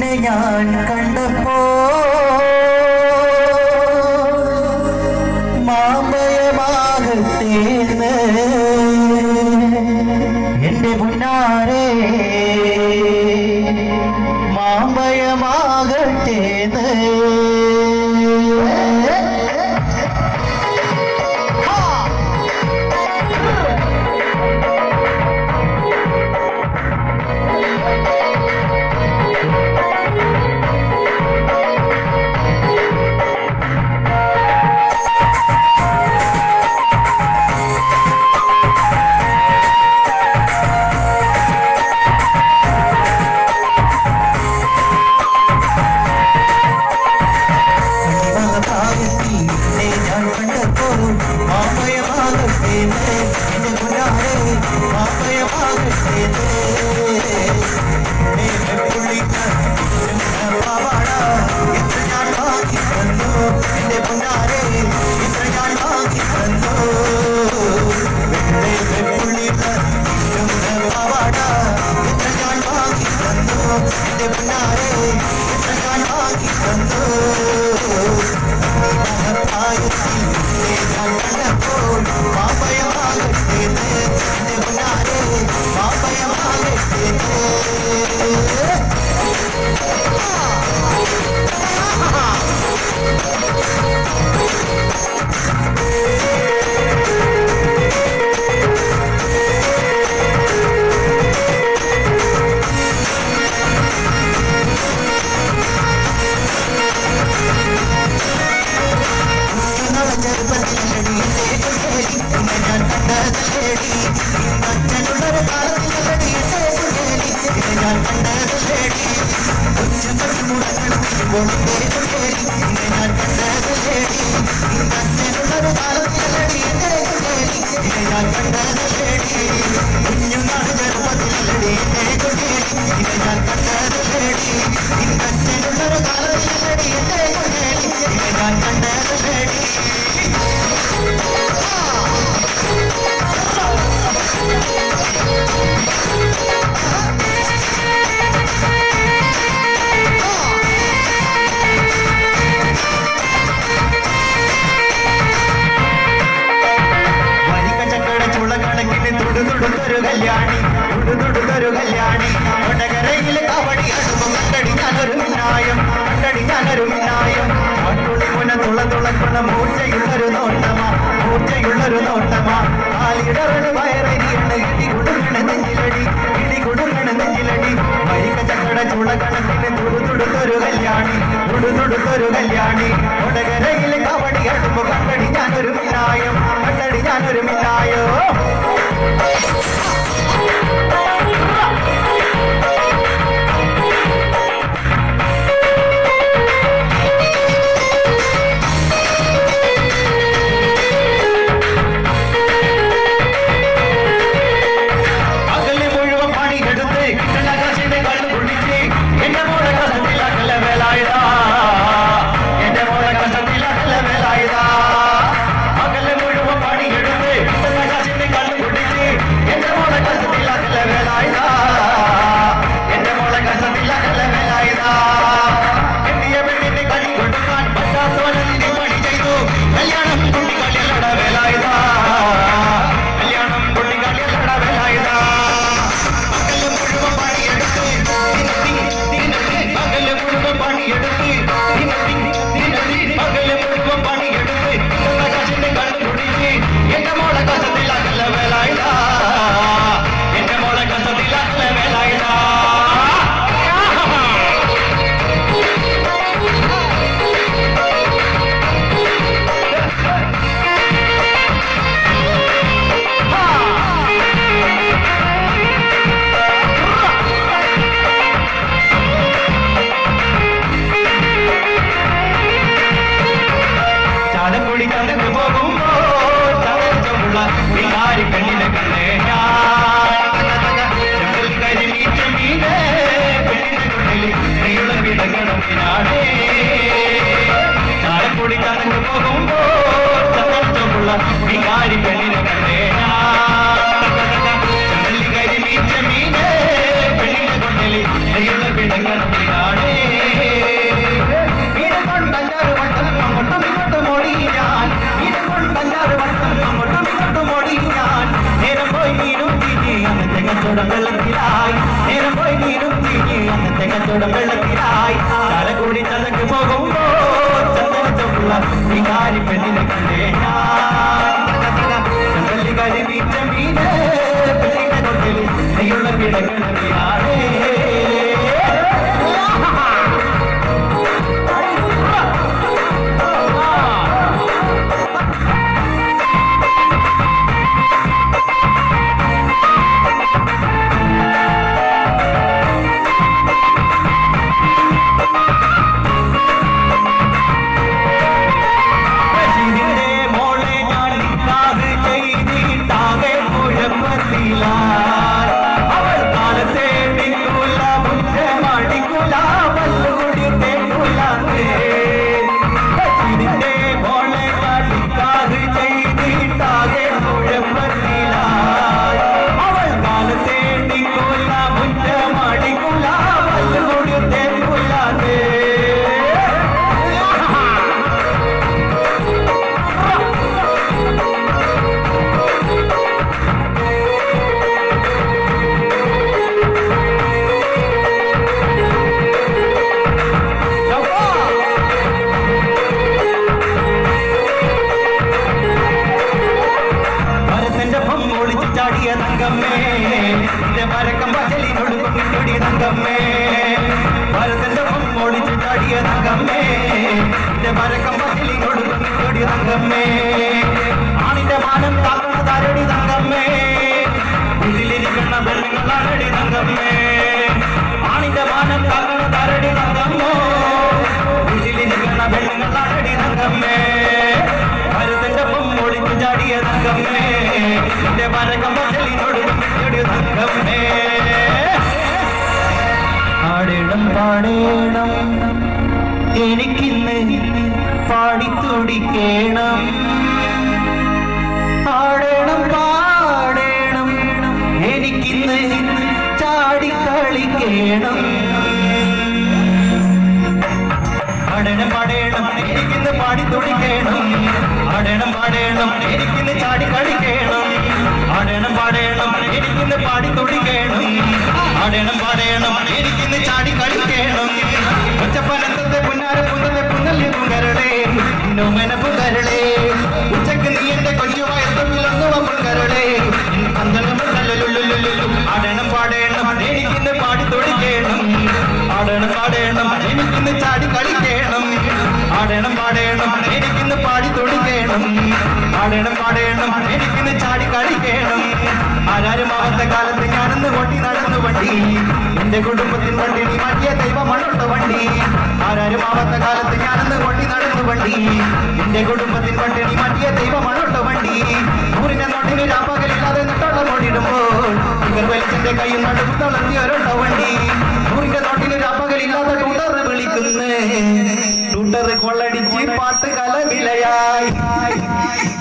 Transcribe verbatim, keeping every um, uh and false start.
നിന്നെ ഞാൻ കണ്ടപ്പോ മാമ്പഴമാകത്തേന്ന് എന്റെ പുന്നാരേ മാമ്പഴമാകത്തേന്ന് Enamora വിളക്കിടാടേ ഇത് കൊണ്ടഞ്ചാറ് വട്ടം അങ്ങോട്ടും ഇങ്ങോട്ടും ഓടി ഞാൻ ഇത് കൊണ്ടഞ്ചാറ് വട്ടം അങ്ങോട്ടും ഇങ്ങോട്ടും ഓടി ഞാൻ നേരം പോയി നീരും തീഞ്ഞ് അന്നത്തെ കച്ചവടം വെള്ളത്തിലായി നേരം പോയി നീരും തീഞ്ഞ് അന്നത്തെ കച്ചവടം വെള്ളത്തിലായി തല കൂടി ചതക്ക് പോകുമ്പോ ചന്ദന ചൊപ്പുള്ള വികാരി പെണ്ണിനെ കണ്ടേ ഞാൻ ചന്തല്ലി കരി വീച്ച മീന് പെണ്ണിന്റെ കൊട്ടിൽ നെയ്യുള്ള കിടക്കണ ആണിന്റെ മാനം കാക്കണ താരടി തങ്കമ്മേ ഇതിലിരിക്കണ പെണ്ണുങ്ങളാണടി തങ്കമ്മേ ആണിന്റെ മാനം കാക്കണ താരടി തങ്കമ്മോ ഇതിലിരിക്കണ പെണ്ണുങ്ങളാണടി തങ്കമ്മേ ഭരതന്റെ പൊമ്മൊളിച്ചു ചാടിയ തങ്കമ്മേ എന്റെ പരക്കം പച്ചലിനോട് തങ്കമ്മേ ആടേണം പാടേണം എനിക്കിന്ന് പാടിത്തുടിക്കേണം ആടേണം പാടേണം എനിക്കിന്ന് ചാടിക്കളിക്കേണം ആടേണം പാടേണം എനിക്കിന്ന് പാടിത്തുടിക്കേണം ആടേണം പാടേണം എനിക്കിന്ന് ചാടിക്കളിക്കേണം ആടേണം പാടേണം എനിക്കിന്ന് പാടിത്തുടിക്കേണം ആടേണം പാടേണം എനിക്കിന്ന് ചാടിക്കളിക്കേണം ഒച്ചപ്പനത്തെ പുന്നാര പുന്നത്തെ പുന്നല്ലി പുങ്കരളേ ഇന്നോമന പുങ്കരളേ ഉച്ചക്ക് നീ എന്റെ കൊച്ചുവായത്തുള്ള പുങ്കരളേ ആടണം പാടേണം എനിക്കിന്ന് പാടി തൊടിക്കേണം ആടണം പാടേണം എനിക്കിന്ന് ചാടി കളിക്കേണം ആടണം പാടേണം എനിക്കിന്ന് പാടി തൊടിക്കേണം ആടണം പാടേണം എനിക്കിന്ന് ചാടി കളിക്കേണം ആരാരും ആവാത്ത കാലത്ത് ഞാനെന്ന് കൊണ്ടി നടന്നു വണ്ടി എന്റെ കുടുംബത്തിൻ വണ്ടി നീ മാറ്റിയ ദൈവമാണുള്ള വണ്ടി ആരാരും ആവാത്ത കാലത്ത് ഞാനെന്ന് കൊണ്ടി നടന്നു വണ്ടി എന്റെ കുടുംബത്തിൻ വണ്ടി നീ മാറ്റിയ ദൈവമാണുള്ള വണ്ടി ൂരിന്റെ നോട്ടിന് രാപ്പകലില്ലാതെ നെട്ടോളം ഓടിടുമ്പോൾ ഇവർ വലിച്ചെന്റെ കയ്യിൽ നടുവ് തളർത്തി ഒരൊട്ട വണ്ടി ൂരിന്റെ നോട്ടിന് രാപ്പകലില്ലാതെ ടൂട്ടർ വിളിക്കുന്നേ ടൂട്ടർ കൊള്ളടിച്ച് പാട്ട് കലവിലയായി